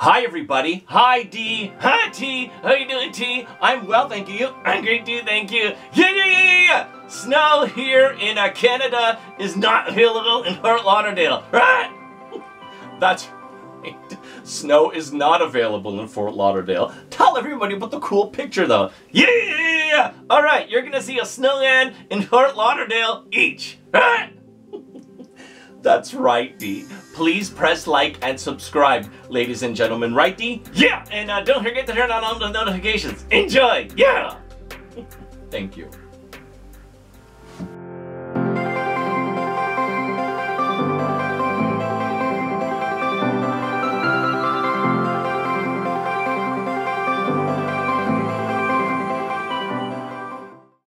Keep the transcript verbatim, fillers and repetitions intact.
Hi everybody. Hi D. Hi T. How you doing T? I'm well, thank you. I'm great too, thank you. Yeah, yeah, yeah, yeah, yeah. Snow here in uh, Canada is not available in Fort Lauderdale, right? That's right. Snow is not available in Fort Lauderdale. Tell everybody about the cool picture though. Yeah, yeah, yeah, yeah. All right, you're gonna see a snowman in Fort Lauderdale each, right? That's right, D. Please press like and subscribe, ladies and gentlemen. Right, D? Yeah! And uh, don't forget to turn on all the notifications. Enjoy! Yeah! Thank you.